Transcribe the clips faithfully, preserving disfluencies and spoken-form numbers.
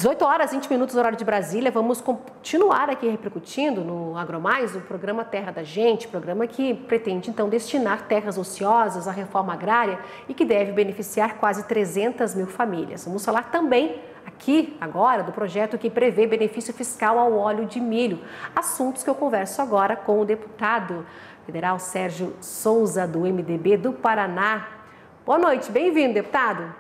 dezoito horas, vinte minutos, horário de Brasília. Vamos continuar aqui repercutindo no AgroMais, o programa Terra da Gente, programa que pretende, então, destinar terras ociosas à reforma agrária e que deve beneficiar quase trezentas mil famílias. Vamos falar também aqui, agora, do projeto que prevê benefício fiscal ao óleo de milho. Assuntos que eu converso agora com o deputado federal Sérgio Souza, do M D B do Paraná. Boa noite, bem-vindo, deputado.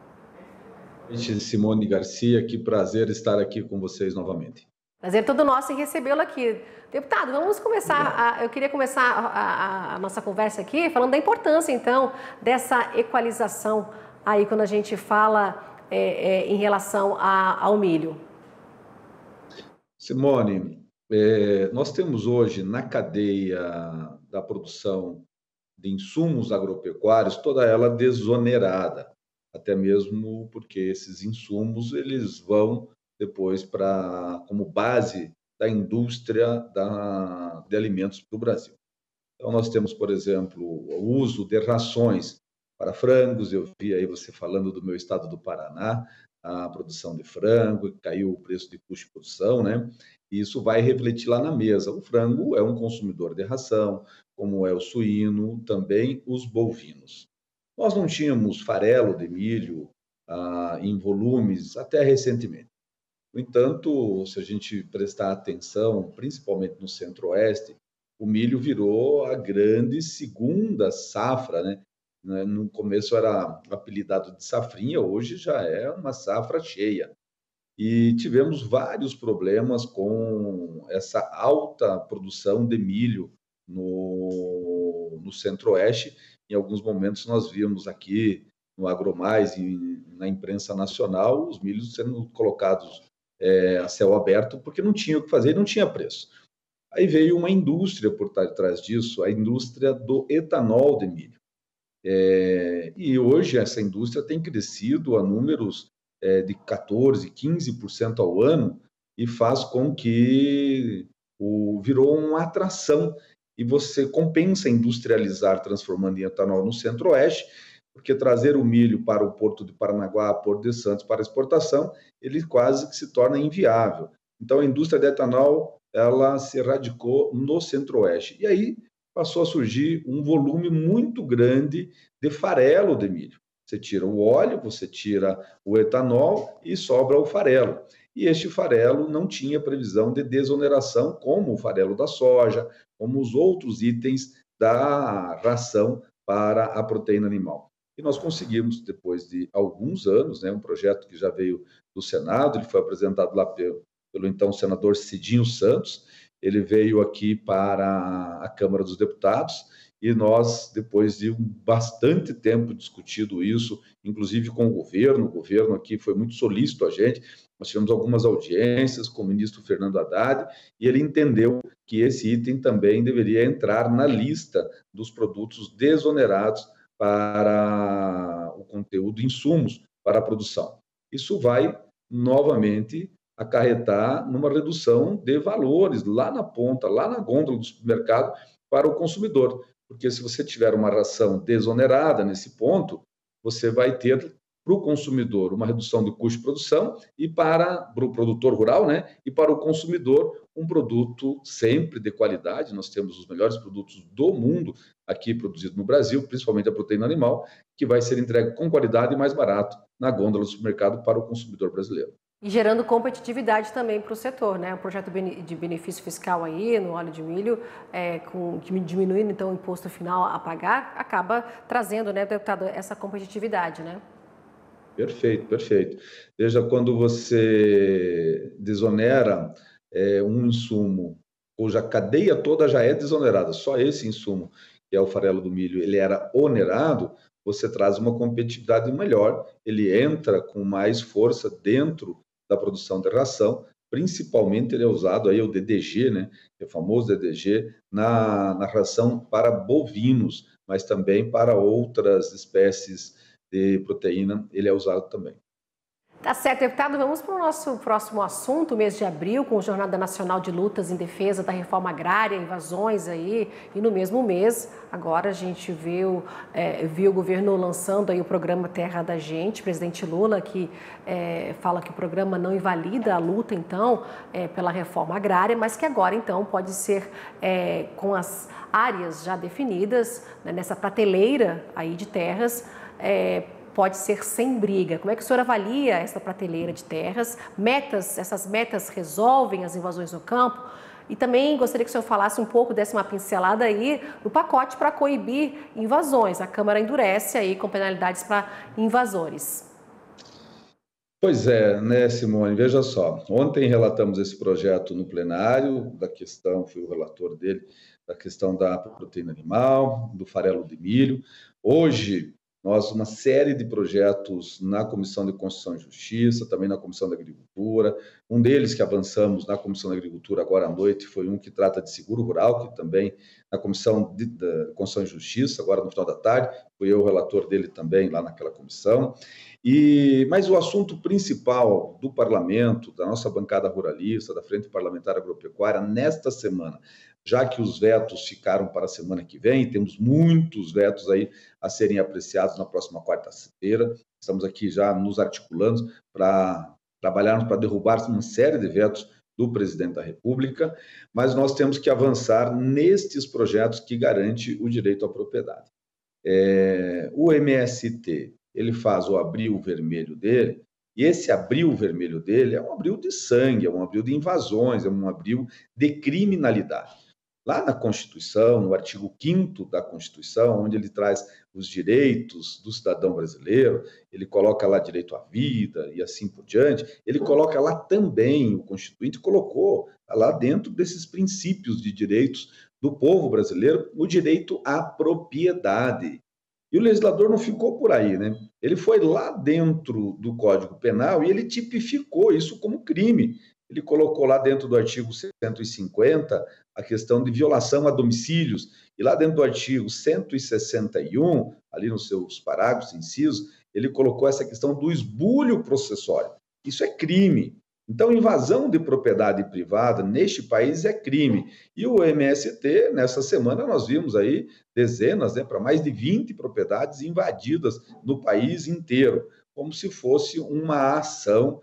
Simone Garcia, que prazer estar aqui com vocês novamente. Prazer todo nosso em recebê-lo aqui. Deputado, vamos começar, a, eu queria começar a, a, a nossa conversa aqui falando da importância, então, dessa equalização aí quando a gente fala é, é, em relação a, ao milho. Simone, é, nós temos hoje na cadeia da produção de insumos agropecuários toda ela desonerada. Até mesmo porque esses insumos eles vão depois para como base da indústria da, de alimentos para o Brasil. Então nós temos, por exemplo, o uso de rações para frangos. Eu vi aí você falando do meu estado do Paraná, a produção de frango, caiu o preço de custo de produção, né? E isso vai refletir lá na mesa. O frango é um consumidor de ração, como é o suíno, também os bovinos. Nós não tínhamos farelo de milho ah, em volumes até recentemente. No entanto, se a gente prestar atenção, principalmente no Centro-Oeste, o milho virou a grande segunda safra, né? No começo era apelidado de safrinha, hoje já é uma safra cheia. E tivemos vários problemas com essa alta produção de milho no, no Centro-Oeste. Em alguns momentos nós vimos aqui no AgroMais e na imprensa nacional os milhos sendo colocados é, a céu aberto porque não tinha o que fazer e não tinha preço. Aí veio uma indústria por trás disso, a indústria do etanol de milho. É, e hoje essa indústria tem crescido a números é, de quatorze, quinze por cento ao ano e faz com que o, virou uma atração. E você compensa industrializar transformando em etanol no Centro-Oeste, porque trazer o milho para o Porto de Paranaguá, Porto de Santos para exportação, ele quase que se torna inviável. Então a indústria de etanol, ela se radicou no Centro-Oeste. E aí passou a surgir um volume muito grande de farelo de milho. Você tira o óleo, você tira o etanol e sobra o farelo. E este farelo não tinha previsão de desoneração, como o farelo da soja, como os outros itens da ração para a proteína animal. E nós conseguimos, depois de alguns anos, né, um projeto que já veio do Senado, ele foi apresentado lá pelo, pelo então senador Cidinho Santos, ele veio aqui para a Câmara dos Deputados, e nós, depois de bastante tempo discutido isso, inclusive com o governo, o governo aqui foi muito solícito a gente, nós tivemos algumas audiências com o ministro Fernando Haddad, e ele entendeu que esse item também deveria entrar na lista dos produtos desonerados para o conteúdo insumos para a produção. Isso vai, novamente, acarretar numa redução de valores lá na ponta, lá na gôndola do supermercado para o consumidor. Porque se você tiver uma ração desonerada nesse ponto, você vai ter para o consumidor uma redução do custo de produção e para, para o produtor rural, né, e para o consumidor um produto sempre de qualidade. Nós temos os melhores produtos do mundo aqui produzidos no Brasil, principalmente a proteína animal, que vai ser entregue com qualidade e mais barato na gôndola do supermercado para o consumidor brasileiro. E gerando competitividade também para o setor, né? O projeto de benefício fiscal aí no óleo de milho, é, com, diminuindo então o imposto final a pagar, acaba trazendo, né, deputado, essa competitividade, né? Perfeito, perfeito. Veja, quando você desonera é, um insumo, cuja cadeia toda já é desonerada, só esse insumo, que é o farelo do milho, ele era onerado, você traz uma competitividade melhor, ele entra com mais força dentro da produção de ração, principalmente ele é usado aí o D D G, né, é o famoso D D G, na, na ração para bovinos, mas também para outras espécies de proteína, ele é usado também. Tá certo, deputado. Vamos para o nosso próximo assunto, mês de abril, com a Jornada Nacional de Lutas em Defesa da Reforma Agrária, invasões aí, e no mesmo mês, agora a gente viu, é, viu o governo lançando aí o programa Terra da Gente, presidente Lula, que é, fala que o programa não invalida a luta, então, é, pela reforma agrária, mas que agora, então, pode ser é, com as áreas já definidas, né, nessa prateleira aí de terras, é, pode ser sem briga. Como é que o senhor avalia essa prateleira de terras? Metas, essas metas resolvem as invasões no campo? E também gostaria que o senhor falasse um pouco, desse uma pincelada aí, no pacote para coibir invasões. A Câmara endurece aí com penalidades para invasores. Pois é, né, Simone? Veja só, ontem relatamos esse projeto no plenário, da questão, fui o relator dele, da questão da proteína animal, do farelo de milho. Hoje, nós, uma série de projetos na Comissão de Constituição e Justiça, também na Comissão da Agricultura. Um deles que avançamos na Comissão da Agricultura agora à noite foi um que trata de seguro rural, que também na Comissão de, de Constituição e Justiça, agora no final da tarde, fui eu o relator dele também lá naquela comissão. E, mas o assunto principal do parlamento, da nossa bancada ruralista, da Frente Parlamentar Agropecuária, nesta semana, já que os vetos ficaram para a semana que vem, temos muitos vetos aí a serem apreciados na próxima quarta-feira. Estamos aqui já nos articulando para trabalharmos para derrubar uma série de vetos do presidente da República, mas nós temos que avançar nestes projetos que garantem o direito à propriedade. É, o M S T, ele faz o abril vermelho dele, e esse abril vermelho dele é um abril de sangue, é um abril de invasões, é um abril de criminalidade. Lá na Constituição, no artigo quinto da Constituição, onde ele traz os direitos do cidadão brasileiro, ele coloca lá direito à vida e assim por diante, ele coloca lá também, o Constituinte colocou lá dentro desses princípios de direitos do povo brasileiro, o direito à propriedade. E o legislador não ficou por aí, né? Ele foi lá dentro do Código Penal e ele tipificou isso como crime. Ele colocou lá dentro do artigo cento e cinquenta a questão de violação a domicílios, e lá dentro do artigo cento e sessenta e um, ali nos seus parágrafos, incisos, ele colocou essa questão do esbulho processório. Isso é crime. Então, invasão de propriedade privada neste país é crime. E o M S T, nessa semana, nós vimos aí dezenas, né, para mais de vinte propriedades invadidas no país inteiro, como se fosse uma ação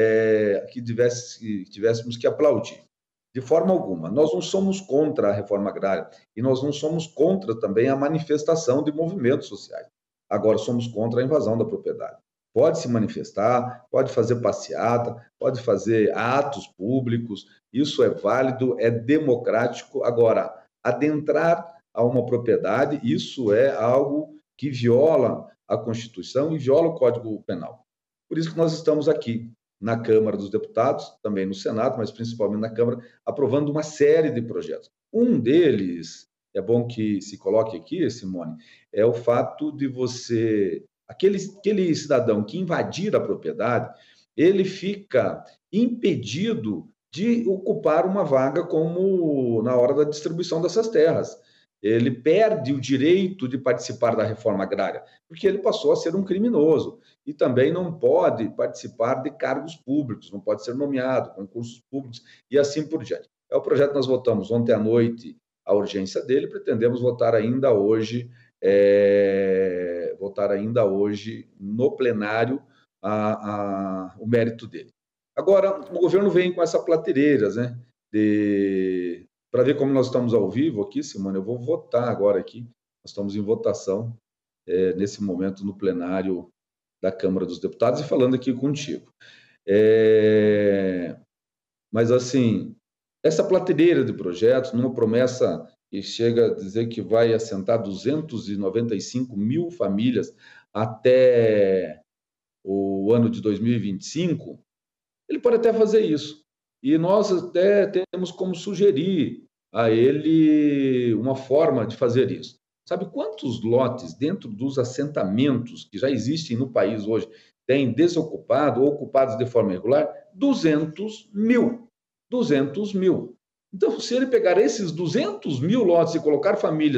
é, que, tivesse, que tivéssemos que aplaudir. De forma alguma. Nós não somos contra a reforma agrária e nós não somos contra também a manifestação de movimentos sociais. Agora, somos contra a invasão da propriedade. Pode se manifestar, pode fazer passeata, pode fazer atos públicos, isso é válido, é democrático. Agora, adentrar a uma propriedade, isso é algo que viola a Constituição e viola o Código Penal. Por isso que nós estamos aqui na Câmara dos Deputados, também no Senado, mas principalmente na Câmara, aprovando uma série de projetos. Um deles, é bom que se coloque aqui, Simone, é o fato de você... Aquele, aquele cidadão que invadir a propriedade, ele fica impedido de ocupar uma vaga como na hora da distribuição dessas terras. Ele perde o direito de participar da reforma agrária, porque ele passou a ser um criminoso. E também não pode participar de cargos públicos, não pode ser nomeado, concursos públicos e assim por diante. É o projeto que nós votamos ontem à noite, a urgência dele, pretendemos votar ainda hoje, é, votar ainda hoje no plenário a, a, o mérito dele. Agora, o governo vem com essa plateireiras, né, de... Para ver como nós estamos ao vivo aqui, Simone, eu vou votar agora aqui. Nós estamos em votação, é, nesse momento, no plenário da Câmara dos Deputados, e falando aqui contigo. É... Mas, assim, essa prateleira de projetos, numa promessa que chega a dizer que vai assentar duzentas e noventa e cinco mil famílias até o ano de dois mil e vinte e cinco, ele pode até fazer isso. E nós até temos como sugerir a ele uma forma de fazer isso. Sabe quantos lotes dentro dos assentamentos que já existem no país hoje têm desocupado ou ocupados de forma irregular? duzentos mil. duzentos mil. Então, se ele pegar esses duzentos mil lotes e colocar famílias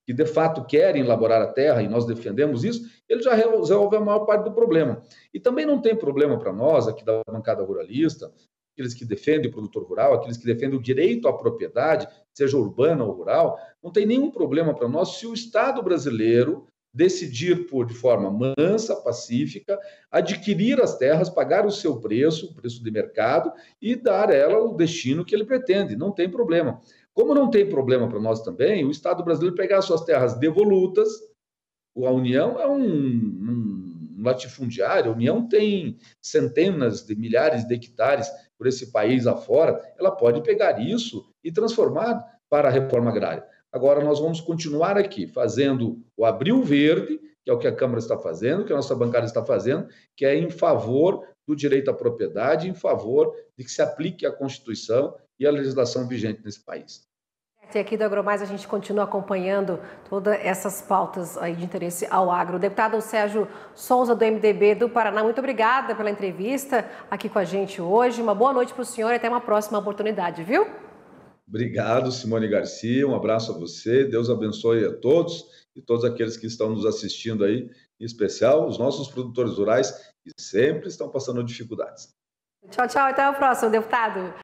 que de fato querem elaborar a terra, e nós defendemos isso, ele já resolve a maior parte do problema. E também não tem problema para nós, aqui da bancada ruralista, aqueles que defendem o produtor rural, aqueles que defendem o direito à propriedade, seja urbana ou rural, não tem nenhum problema para nós se o Estado brasileiro decidir por de forma mansa, pacífica, adquirir as terras, pagar o seu preço, o preço de mercado, e dar a ela o destino que ele pretende, não tem problema. Como não tem problema para nós também, o Estado brasileiro pegar suas terras devolutas, a União é um, um latifundiário, a União tem centenas de milhares de hectares por esse país afora, ela pode pegar isso e transformar para a reforma agrária. Agora, nós vamos continuar aqui fazendo o Abril Verde, que é o que a Câmara está fazendo, que a nossa bancada está fazendo, que é em favor do direito à propriedade, em favor de que se aplique a Constituição e a legislação vigente nesse país. E aqui do AgroMais a gente continua acompanhando todas essas pautas aí de interesse ao agro. O deputado Sérgio Souza, do M D B do Paraná, muito obrigada pela entrevista aqui com a gente hoje. Uma boa noite para o senhor e até uma próxima oportunidade, viu? Obrigado, Simone Garcia. Um abraço a você. Deus abençoe a todos e todos aqueles que estão nos assistindo aí, em especial os nossos produtores rurais que sempre estão passando dificuldades. Tchau, tchau. Até o próximo, deputado.